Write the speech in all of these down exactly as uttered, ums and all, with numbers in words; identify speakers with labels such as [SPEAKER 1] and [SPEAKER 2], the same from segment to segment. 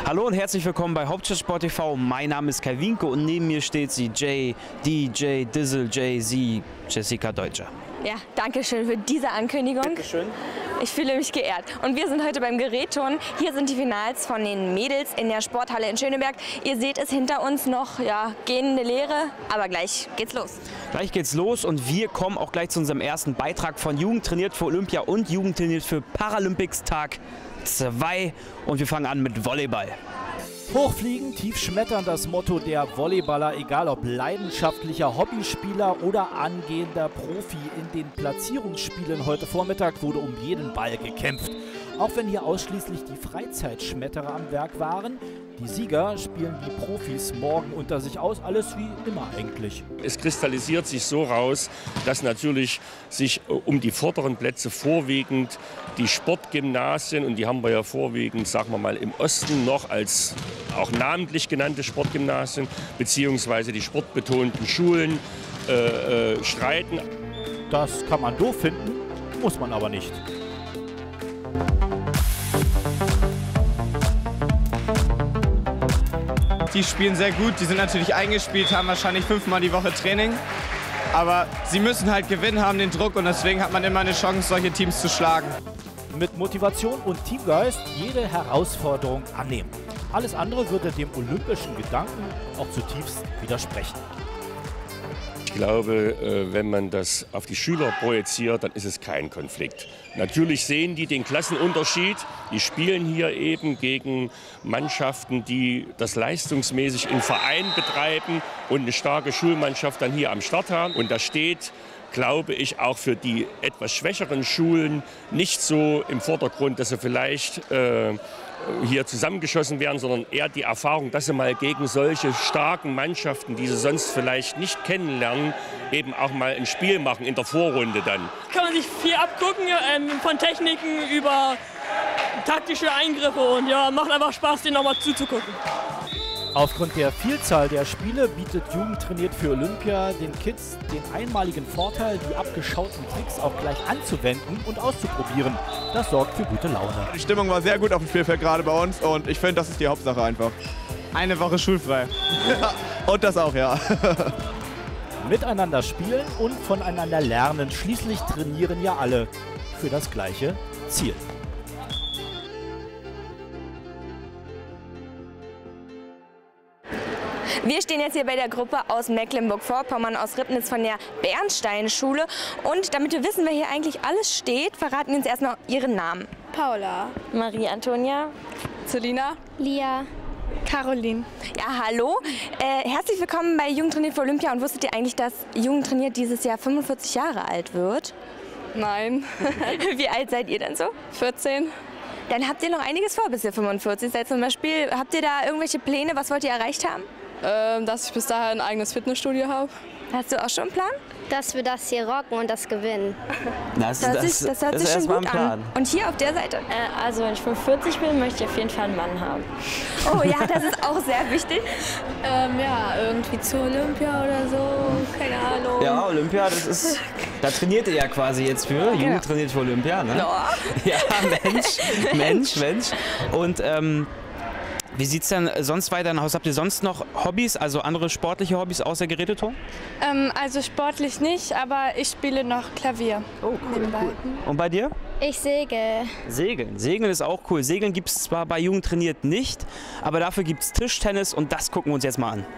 [SPEAKER 1] Hallo und herzlich willkommen bei Hauptstadt T V. Mein Name ist Kai Wienke und neben mir steht sie J, D J, Dizzle, Jay-Z, Jessica Deutscher.
[SPEAKER 2] Ja, danke schön für diese Ankündigung.
[SPEAKER 1] Bitteschön.
[SPEAKER 2] Ich fühle mich geehrt. Und wir sind heute beim Gerätturnen. Hier sind die Finals von den Mädels in der Sporthalle in Schöneberg. Ihr seht es hinter uns noch, ja, gehende Leere, aber gleich geht's los.
[SPEAKER 1] Gleich geht's los und wir kommen auch gleich zu unserem ersten Beitrag von Jugend trainiert für Olympia und Jugend trainiert für Paralympics Tag zwei. Und wir fangen an mit Volleyball.
[SPEAKER 3] Hochfliegen, tief schmettern, das Motto der Volleyballer, egal ob leidenschaftlicher Hobbyspieler oder angehender Profi. In den Platzierungsspielen heute Vormittag wurde um jeden Ball gekämpft. Auch wenn hier ausschließlich die Freizeitschmetterer am Werk waren, die Sieger spielen die Profis morgen unter sich aus, alles wie immer eigentlich.
[SPEAKER 4] Es kristallisiert sich so raus, dass natürlich sich um die vorderen Plätze vorwiegend die Sportgymnasien, und die haben wir ja vorwiegend, sagen wir mal, im Osten noch als auch namentlich genannte Sportgymnasien, beziehungsweise die sportbetonten Schulen äh, äh, streiten.
[SPEAKER 3] Das kann man doof finden, muss man aber nicht.
[SPEAKER 5] Die spielen sehr gut, die sind natürlich eingespielt, haben wahrscheinlich fünfmal die Woche Training. Aber sie müssen halt gewinnen, haben den Druck, und deswegen hat man immer eine Chance, solche Teams zu schlagen.
[SPEAKER 3] Mit Motivation und Teamgeist jede Herausforderung annehmen. Alles andere würde dem olympischen Gedanken auch zutiefst widersprechen.
[SPEAKER 4] Ich glaube, wenn man das auf die Schüler projiziert, dann ist es kein Konflikt. Natürlich sehen die den Klassenunterschied. Die spielen hier eben gegen Mannschaften, die das leistungsmäßig im Verein betreiben und eine starke Schulmannschaft dann hier am Start haben. Und da steht, glaube ich, auch für die etwas schwächeren Schulen nicht so im Vordergrund, dass sie vielleicht äh, hier zusammengeschossen werden, sondern eher die Erfahrung, dass sie mal gegen solche starken Mannschaften, die sie sonst vielleicht nicht kennenlernen, eben auch mal ein Spiel machen in der Vorrunde dann.
[SPEAKER 6] Kann man sich viel abgucken, ähm, von Techniken über taktische Eingriffe, und ja, macht einfach Spaß, denen nochmal zuzugucken.
[SPEAKER 3] Aufgrund der Vielzahl der Spiele bietet Jugend trainiert für Olympia den Kids den einmaligen Vorteil, die abgeschauten Tricks auch gleich anzuwenden und auszuprobieren. Das sorgt für gute Laune.
[SPEAKER 5] Die Stimmung war sehr gut auf dem Spielfeld gerade bei uns, und ich finde, das ist die Hauptsache einfach. Eine Woche schulfrei. Und das auch, ja.
[SPEAKER 3] Miteinander spielen und voneinander lernen. Schließlich trainieren ja alle für das gleiche Ziel.
[SPEAKER 2] Wir stehen jetzt hier bei der Gruppe aus Mecklenburg-Vorpommern, aus Ribnitz von der Bernstein-Schule. Und damit wir wissen, wer hier eigentlich alles steht, verraten wir uns erstmal ihren Namen.
[SPEAKER 7] Paula.
[SPEAKER 2] Marie-Antonia.
[SPEAKER 7] Celina. Lia. Caroline.
[SPEAKER 2] Ja, hallo. Äh, herzlich willkommen bei Jugend trainiert für Olympia. Und wusstet ihr eigentlich, dass Jugend trainiert dieses Jahr fünfundvierzig Jahre alt wird?
[SPEAKER 7] Nein.
[SPEAKER 2] Wie alt seid ihr denn so?
[SPEAKER 7] vierzehn.
[SPEAKER 2] Dann habt ihr noch einiges vor, bis ihr fünfundvierzig seid. Zum Beispiel, habt ihr da irgendwelche Pläne? Was wollt ihr erreicht haben?
[SPEAKER 7] Ähm, dass ich bis dahin ein eigenes Fitnessstudio habe.
[SPEAKER 2] Hast du auch schon einen Plan?
[SPEAKER 8] Dass wir das hier rocken und das gewinnen.
[SPEAKER 1] Das,
[SPEAKER 2] Das,
[SPEAKER 1] das,
[SPEAKER 2] ist, das hört
[SPEAKER 1] das
[SPEAKER 2] sich
[SPEAKER 1] ist
[SPEAKER 2] schon
[SPEAKER 1] erstmal
[SPEAKER 2] gut
[SPEAKER 1] ein Plan.
[SPEAKER 2] an. Und hier auf der Seite?
[SPEAKER 9] Äh, also wenn ich fünfundvierzig bin, möchte ich auf jeden Fall einen Mann haben.
[SPEAKER 2] Oh ja, das ist auch sehr wichtig.
[SPEAKER 7] Ähm, ja, irgendwie zu Olympia oder so, keine Ahnung.
[SPEAKER 1] Ja, Olympia, das ist, da trainiert ihr ja quasi jetzt für. Jugend trainiert für Olympia, ne?
[SPEAKER 2] Ja.
[SPEAKER 1] Ja, Mensch, Mensch, Mensch. Und ähm, wie sieht es denn sonst weiter aus? Habt ihr sonst noch Hobbys, also andere sportliche Hobbys außer Geräteturnen?
[SPEAKER 7] Ähm, also sportlich nicht, aber ich spiele noch Klavier.
[SPEAKER 1] Oh, cool, cool. Und bei dir?
[SPEAKER 8] Ich segel.
[SPEAKER 1] Segeln. Segeln ist auch cool. Segeln gibt es zwar bei Jugend trainiert nicht, aber dafür gibt es Tischtennis, und das gucken wir uns jetzt mal an.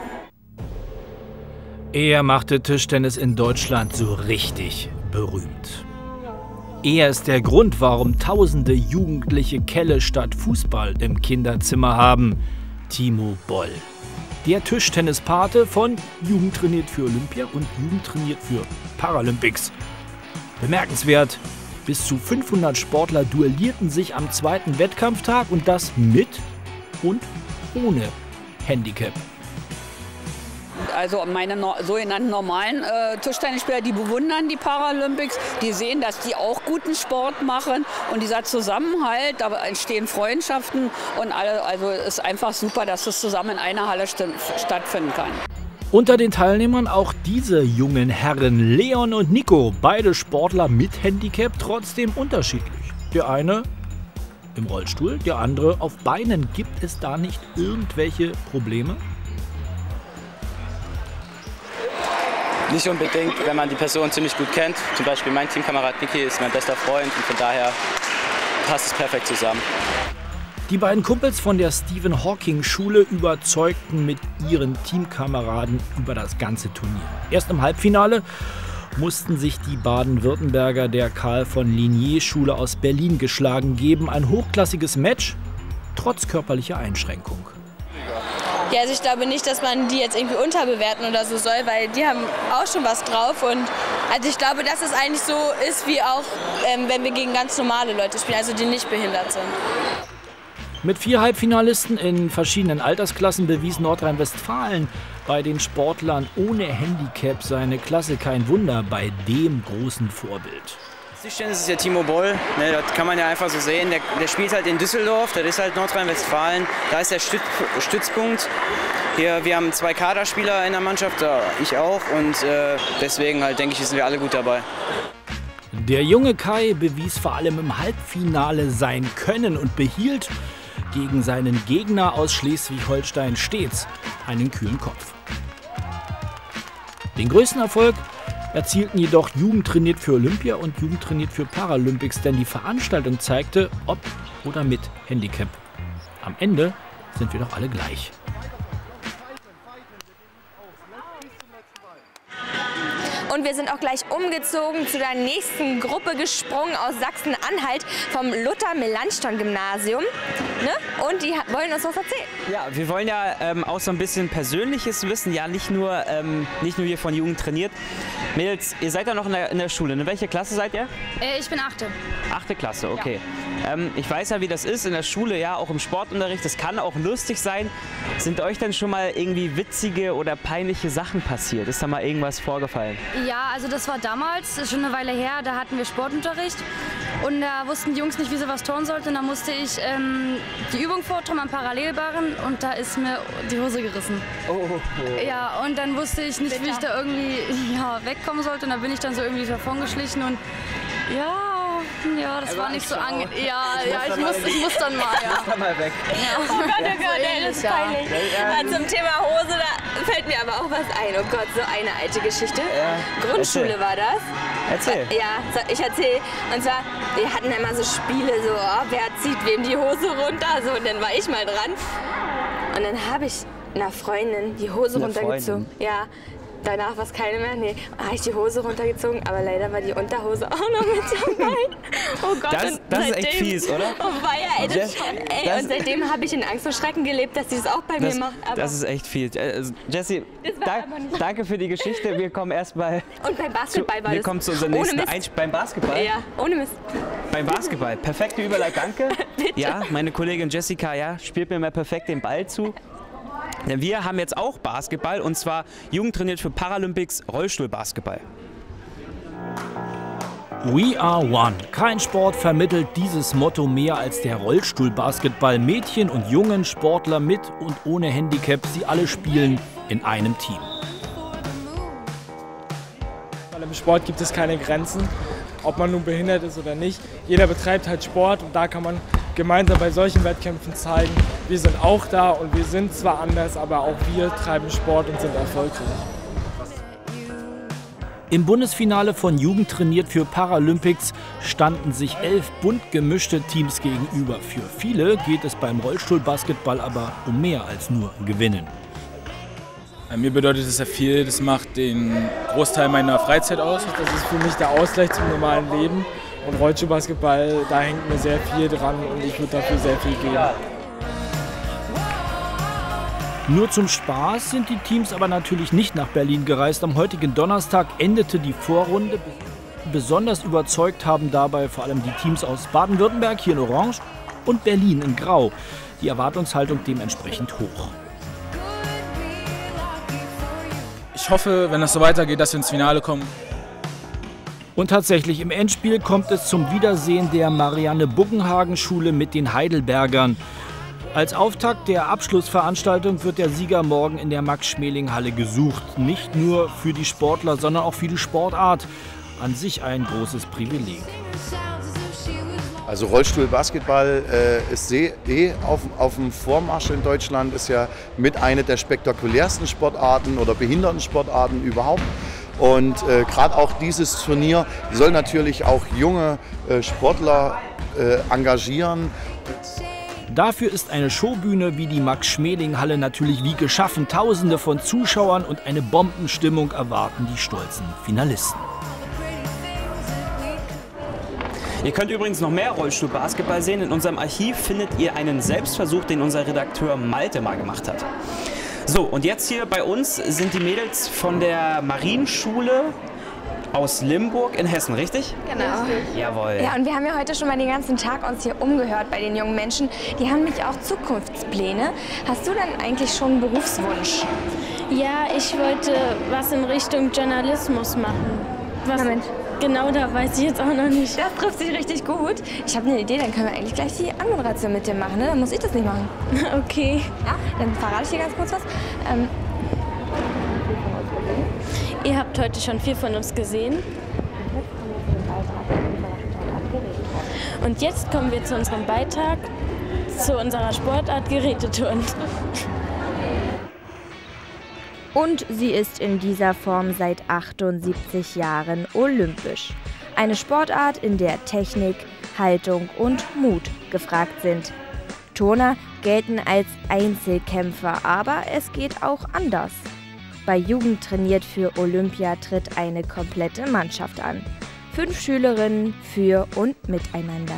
[SPEAKER 3] Er machte Tischtennis in Deutschland so richtig berühmt. Er ist der Grund, warum tausende Jugendliche Kelle statt Fußball im Kinderzimmer haben. Timo Boll. Der Tischtennispate von Jugend trainiert für Olympia und Jugend trainiert für Paralympics. Bemerkenswert, bis zu fünfhundert Sportler duellierten sich am zweiten Wettkampftag, und das mit und ohne Handicap.
[SPEAKER 10] Also meine no sogenannten normalen äh, Tischtennisspieler, die bewundern die Paralympics, die sehen, dass die auch guten Sport machen, und dieser Zusammenhalt, da entstehen Freundschaften und alle, also es ist einfach super, dass das zusammen in einer Halle stattfinden kann.
[SPEAKER 3] Unter den Teilnehmern auch diese jungen Herren Leon und Nico, beide Sportler mit Handicap, trotzdem unterschiedlich. Der eine im Rollstuhl, der andere auf Beinen. Gibt es da nicht irgendwelche Probleme?
[SPEAKER 11] Nicht unbedingt, wenn man die Person ziemlich gut kennt. Zum Beispiel mein Teamkamerad Niki ist mein bester Freund und von daher passt es perfekt zusammen.
[SPEAKER 3] Die beiden Kumpels von der Stephen Hawking Schule überzeugten mit ihren Teamkameraden über das ganze Turnier. Erst im Halbfinale mussten sich die Baden-Württemberger der Karl von Linné Schule aus Berlin geschlagen geben. Ein hochklassiges Match, trotz körperlicher Einschränkung.
[SPEAKER 2] Ja, also ich glaube nicht, dass man die jetzt irgendwie unterbewerten oder so soll, weil die haben auch schon was drauf. Und also ich glaube, dass es eigentlich so ist, wie auch, ähm, wenn wir gegen ganz normale Leute spielen, also die nicht behindert sind.
[SPEAKER 3] Mit vier Halbfinalisten in verschiedenen Altersklassen bewies Nordrhein-Westfalen bei den Sportlern ohne Handicap seine Klasse. Kein Wunder bei dem großen Vorbild.
[SPEAKER 11] Tischtennis ist ja Timo Boll, ne, das kann man ja einfach so sehen. Der, der spielt halt in Düsseldorf, das ist halt Nordrhein-Westfalen, da ist der Stütz, Stützpunkt. Hier, wir haben zwei Kaderspieler in der Mannschaft, ich auch, und äh, deswegen halt denke ich, sind wir alle gut dabei.
[SPEAKER 3] Der junge Kai bewies vor allem im Halbfinale sein Können und behielt gegen seinen Gegner aus Schleswig-Holstein stets einen kühlen Kopf. Den größten Erfolg erzielten jedoch Jugend trainiert für Olympia und Jugend trainiert für Paralympics, denn die Veranstaltung zeigte, ob oder mit Handicap. Am Ende sind wir doch alle gleich.
[SPEAKER 2] Und wir sind auch gleich umgezogen zu der nächsten Gruppe gesprungen aus Sachsen-Anhalt vom Luther-Melanchthon-Gymnasium. Ne? Und die wollen uns was erzählen.
[SPEAKER 1] Ja, wir wollen ja ähm, auch so ein bisschen Persönliches wissen, ja nicht nur, ähm, nicht nur hier von Jugend trainiert. Mädels, ihr seid ja noch in der, in der Schule. In welcher Klasse seid ihr?
[SPEAKER 12] Äh, ich bin achte.
[SPEAKER 1] Achte Klasse, okay. Ja. Ähm, ich weiß ja, wie das ist in der Schule, ja, auch im Sportunterricht. Das kann auch lustig sein. Sind euch denn schon mal irgendwie witzige oder peinliche Sachen passiert? Ist da mal irgendwas vorgefallen?
[SPEAKER 12] Ja, also das war damals, schon eine Weile her, da hatten wir Sportunterricht und da wussten die Jungs nicht, wie sie was tun sollten. Da musste ich ähm, die Übung vortragen am Parallelbarren und da ist mir die Hose gerissen. Oh, oh, oh. Ja, und dann wusste ich nicht, wie ich da irgendwie ja, wegkommen sollte und da bin ich dann so irgendwie davon geschlichen und ja... Ja, das war nicht so angenehm. Ja, ja, ich muss, ich muss dann mal, ja.
[SPEAKER 11] Ich muss dann mal weg.
[SPEAKER 2] Ja. Oh Gott, oh Gott, ey, das ist peinlich. Ja, zum Thema Hose, da fällt mir aber auch was ein. Oh Gott, so eine alte Geschichte. Ja. Grundschule war das.
[SPEAKER 1] Erzähl.
[SPEAKER 2] Ja, ich erzähl. Und zwar, wir hatten immer so Spiele, so, oh, wer zieht wem die Hose runter, so, und dann war ich mal dran. Und dann habe ich einer Freundin die Hose Eine runtergezogen. Freundin. Ja. Danach war es keine mehr. Nee, habe ich die Hose runtergezogen, aber leider war die Unterhose auch noch mit dabei. Oh Gott,
[SPEAKER 1] das, das seitdem, ist echt fies, oder?
[SPEAKER 2] Oh weia, ey, das, Jess, ey das, und seitdem habe ich in Angst und Schrecken gelebt, dass sie das auch bei
[SPEAKER 1] das,
[SPEAKER 2] mir macht. Aber
[SPEAKER 1] das ist echt fies. Jessie, da, danke für die Geschichte. Wir kommen erst mal.
[SPEAKER 2] Und beim Basketball
[SPEAKER 1] zu,
[SPEAKER 2] war
[SPEAKER 1] wir
[SPEAKER 2] das.
[SPEAKER 1] kommen zu unserem nächsten Einspiel. Beim Basketball?
[SPEAKER 2] Ja, ohne Mist.
[SPEAKER 1] Beim Basketball. Perfekte Überleitung, danke. Ja, meine Kollegin Jessica, ja, spielt mir mal perfekt den Ball zu. Denn wir haben jetzt auch Basketball und zwar Jugend trainiert für Paralympics Rollstuhlbasketball.
[SPEAKER 3] We are one. Kein Sport vermittelt dieses Motto mehr als der Rollstuhlbasketball. Mädchen und jungen Sportler mit und ohne Handicap, sie alle spielen in einem Team.
[SPEAKER 5] Weil im Sport gibt es keine Grenzen, ob man nun behindert ist oder nicht. Jeder betreibt halt Sport und da kann man gemeinsam bei solchen Wettkämpfen zeigen, wir sind auch da und wir sind zwar anders, aber auch wir treiben Sport und sind erfolgreich.
[SPEAKER 3] Im Bundesfinale von Jugend trainiert für Paralympics standen sich elf bunt gemischte Teams gegenüber. Für viele geht es beim Rollstuhlbasketball aber um mehr als nur Gewinnen.
[SPEAKER 13] Mir bedeutet es ja viel, das macht den Großteil meiner Freizeit aus.
[SPEAKER 5] Das ist für mich der Ausgleich zum normalen Leben. Und Rollstuhlbasketball, da hängt mir sehr viel dran und ich würde dafür sehr viel geben.
[SPEAKER 3] Nur zum Spaß sind die Teams aber natürlich nicht nach Berlin gereist. Am heutigen Donnerstag endete die Vorrunde. Besonders überzeugt haben dabei vor allem die Teams aus Baden-Württemberg, hier in Orange, und Berlin in Grau. Die Erwartungshaltung dementsprechend hoch.
[SPEAKER 13] Ich hoffe, wenn es so weitergeht, dass wir ins Finale kommen.
[SPEAKER 3] Und tatsächlich, im Endspiel kommt es zum Wiedersehen der Marianne-Buggenhagen-Schule mit den Heidelbergern. Als Auftakt der Abschlussveranstaltung wird der Sieger morgen in der Max-Schmeling-Halle gesucht. Nicht nur für die Sportler, sondern auch für die Sportart. An sich ein großes Privileg.
[SPEAKER 14] Also Rollstuhlbasketball äh, ist eh auf, auf dem Vormarsch in Deutschland, ist ja mit einer der spektakulärsten Sportarten oder Behindertensportarten überhaupt. Und äh, gerade auch dieses Turnier soll natürlich auch junge äh, Sportler äh, engagieren.
[SPEAKER 3] Dafür ist eine Showbühne wie die Max-Schmeling-Halle natürlich wie geschaffen. Tausende von Zuschauern und eine Bombenstimmung erwarten die stolzen Finalisten.
[SPEAKER 1] Ihr könnt übrigens noch mehr Rollstuhlbasketball sehen. In unserem Archiv findet ihr einen Selbstversuch, den unser Redakteur Malte mal gemacht hat. So, und jetzt hier bei uns sind die Mädels von der Marienschule aus Limburg in Hessen, richtig?
[SPEAKER 2] Genau.
[SPEAKER 1] Jawohl.
[SPEAKER 2] Ja, und wir haben ja heute schon mal den ganzen Tag uns hier umgehört bei den jungen Menschen. Die haben nämlich auch Zukunftspläne. Hast du denn eigentlich schon einen Berufswunsch?
[SPEAKER 7] Ja, ich wollte was in Richtung Journalismus machen. Was
[SPEAKER 2] Moment.
[SPEAKER 7] Genau, da weiß ich jetzt auch noch nicht.
[SPEAKER 2] Das trifft sich richtig gut. Ich habe eine Idee, dann können wir eigentlich gleich die Anmoderation mit dir machen. Ne? Dann muss ich das nicht machen.
[SPEAKER 7] Okay.
[SPEAKER 2] Ja, dann verrate ich dir ganz kurz was. Ähm,
[SPEAKER 7] Ihr habt heute schon viel von uns gesehen. Und jetzt kommen wir zu unserem Beitrag, zu unserer Sportart Geräteturnen.
[SPEAKER 15] Und sie ist in dieser Form seit achtundsiebzig Jahren olympisch. Eine Sportart, in der Technik, Haltung und Mut gefragt sind. Turner gelten als Einzelkämpfer, aber es geht auch anders. Bei Jugend trainiert für Olympia tritt eine komplette Mannschaft an. Fünf Schülerinnen für und miteinander.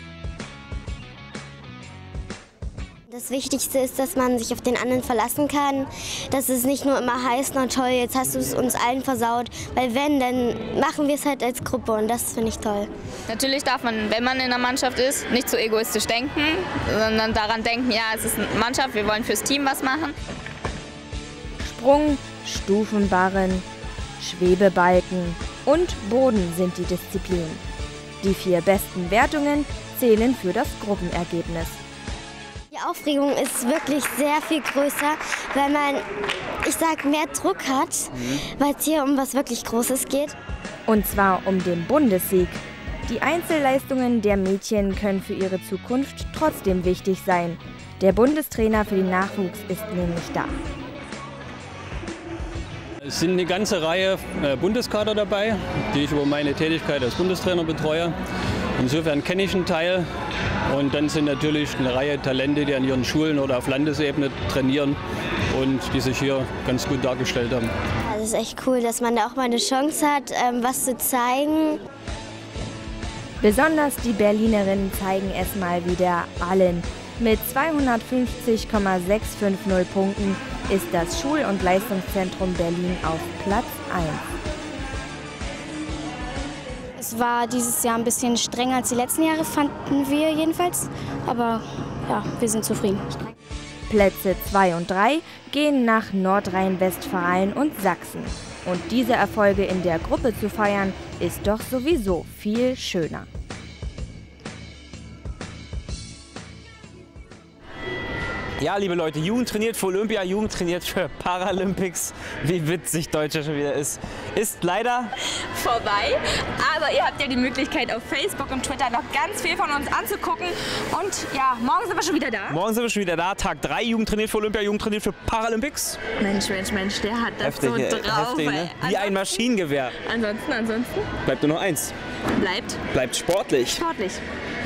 [SPEAKER 8] Das Wichtigste ist, dass man sich auf den anderen verlassen kann, dass es nicht nur immer heißt, na toll, jetzt hast du es uns allen versaut, weil wenn, dann machen wir es halt als Gruppe und das finde ich toll.
[SPEAKER 16] Natürlich darf man, wenn man in der Mannschaft ist, nicht so egoistisch denken, sondern daran denken, ja, es ist eine Mannschaft, wir wollen fürs Team was machen.
[SPEAKER 15] Sprung, Stufenbarren, Schwebebalken und Boden sind die Disziplinen. Die vier besten Wertungen zählen für das Gruppenergebnis.
[SPEAKER 8] Die Aufregung ist wirklich sehr viel größer, weil man, ich sag, mehr Druck hat, mhm. weil es hier um was wirklich Großes geht.
[SPEAKER 15] Und zwar um den Bundessieg. Die Einzelleistungen der Mädchen können für ihre Zukunft trotzdem wichtig sein. Der Bundestrainer für den Nachwuchs ist nämlich da.
[SPEAKER 17] Es sind eine ganze Reihe Bundeskader dabei, die ich über meine Tätigkeit als Bundestrainer betreue. Insofern kenne ich einen Teil. Und dann sind natürlich eine Reihe Talente, die an ihren Schulen oder auf Landesebene trainieren und die sich hier ganz gut dargestellt haben.
[SPEAKER 8] Das ist echt cool, dass man da auch mal eine Chance hat, was zu zeigen.
[SPEAKER 15] Besonders die Berlinerinnen zeigen es mal wieder allen. Mit zweihundertfünfzig Komma sechshundertfünfzig Punkten ist das Schul- und Leistungszentrum Berlin auf Platz eins.
[SPEAKER 18] Es war dieses Jahr ein bisschen strenger als die letzten Jahre, fanden wir jedenfalls. Aber ja, wir sind zufrieden.
[SPEAKER 15] Plätze zwei und drei gehen nach Nordrhein-Westfalen und Sachsen. Und diese Erfolge in der Gruppe zu feiern, ist doch sowieso viel schöner.
[SPEAKER 1] Ja, liebe Leute, Jugend trainiert für Olympia, Jugend trainiert für Paralympics. Wie witzig Deutscher schon wieder ist. Ist leider
[SPEAKER 2] vorbei, aber ihr habt ja die Möglichkeit auf Facebook und Twitter noch ganz viel von uns anzugucken. Und ja, morgen sind wir schon wieder da.
[SPEAKER 1] Morgen sind wir schon wieder da. Tag drei, Jugend trainiert für Olympia, Jugend trainiert für Paralympics.
[SPEAKER 2] Mensch, Mensch, Mensch, der hat das
[SPEAKER 1] heftig,
[SPEAKER 2] so drauf.
[SPEAKER 1] Heftig, ne? Wie ein Maschinengewehr.
[SPEAKER 2] Ansonsten, ansonsten.
[SPEAKER 1] Bleibt nur noch eins.
[SPEAKER 2] Bleibt?
[SPEAKER 1] Bleibt sportlich.
[SPEAKER 2] Sportlich.